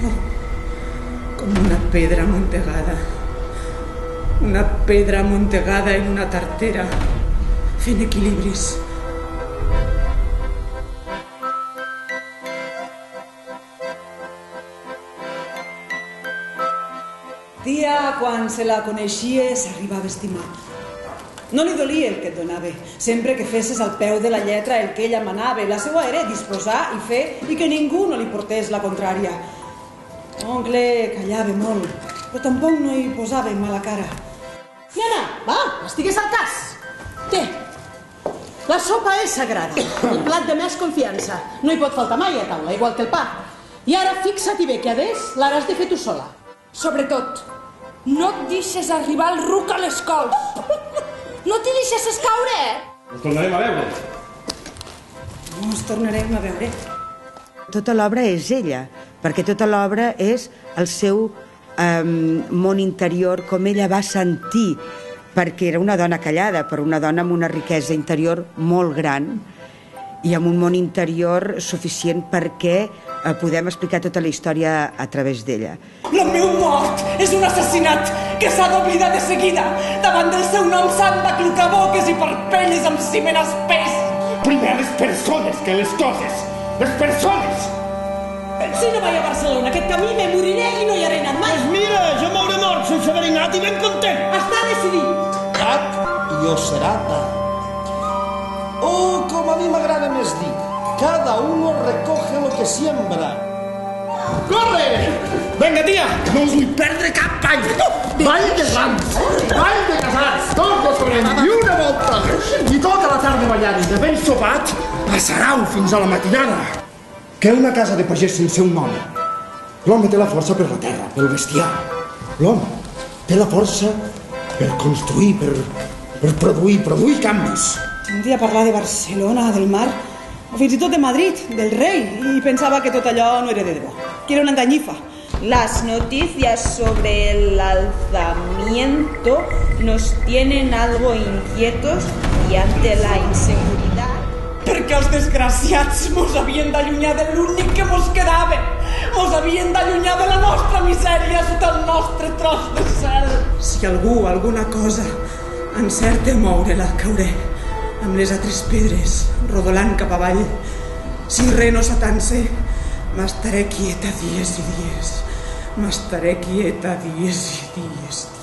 com una pedra amuntegada. Una pedra amuntegada en una tartera, fent equilibris. Tia, quan se la coneixia, s'arribava a estimar. No li dolia el que et donava. Sempre que fessis al peu de la lletra el que ella manava. La seva era disposar i fer i que ningú no li portés la contrària. Oncle callava molt, però tampoc no hi posava mala cara. Nena, va, estigues al cas. Té, la sopa és sagrada, el plat de més confiança. No hi pot faltar mai a taula, igual que el pa. I ara fixa't-hi bé que adés l'hauràs de fer tu sola. Sobretot, no et deixes arribar el ruc a les cols. No t'hi deixes caure, Ens tornarem a veure. No ens tornarem a veure. Tota l'obra és ella, perquè tota l'obra és el seu món interior, com ella va sentir, perquè era una dona callada, però una dona amb una riquesa interior molt gran i amb un món interior suficient perquè podem explicar tota la història a través d'ella. La meu mort és un assassinat que s'ha d'oblidar de seguida. Davant del seu nom s'han de clocar boques i parpelles amb ciment espès. Primer les persones que les coses. Les persones! Si no vaig a Barcelona, aquest camí me moriré i no hi haré anat mai. Pues mira, jo m'hauré mort sense haver anat i ben content. Està decidit. Gat i ocerata. O, com a mi m'agrada més dir, cada uno recoge lo que siembra. Corre! Vinga, tia! No us vull perdre cap any! Ball de rams! Ball de casats! Tot lo sobrem! I una volta! I tota la tarda ballant i de ben sopat a Sarau fins a la matinada. Què és una casa de pagès sense un home? L'home té la força per la terra, pel bestiar. L'home té la força per construir, per produir canvis. Un dia parlar de Barcelona, del mar, o fins i tot de Madrid, del rei, i pensava que tot allò no era de debò, que era una enganyifa. Las noticias sobre el alzamiento nos tienen algo inquietos y ante la inseguridad. Perquè els desgraciats mos havien d'allunyar de l'únic que mos quedava. Mos havien d'allunyar de la nostra misèria sota el nostre tros de cel. Si algú, alguna cosa, encerta a moure-la, cauré amb les altres pedres, rodolant cap avall. Si res no s'atansa, m'estaré quieta dies i dies. M'estaré quieta dies i dies.